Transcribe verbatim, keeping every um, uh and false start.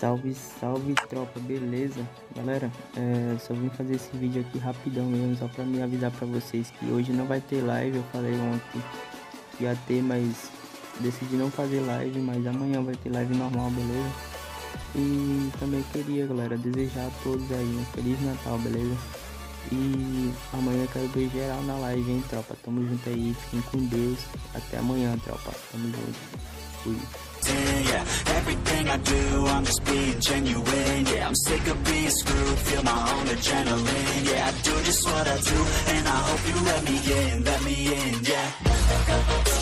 Salve, salve tropa, beleza? Galera, é, só vim fazer esse vídeo aqui rapidão mesmo, só pra me avisar pra vocês que hoje não vai ter live. Eu falei ontem que ia ter, mas decidi não fazer live, mas amanhã vai ter live normal, beleza? E também queria, galera, desejar a todos aí um Feliz Natal, beleza? E amanhã eu quero ver geral na live, hein, tropa? Tamo junto aí, fiquem com Deus. Até amanhã, tropa. Tamo junto. Fui. Yeah, everything I do, I'm just being genuine. Yeah, I'm sick of being screwed, feel my own adrenaline. Yeah, I do just what I do, and I hope you let me in, let me in, yeah.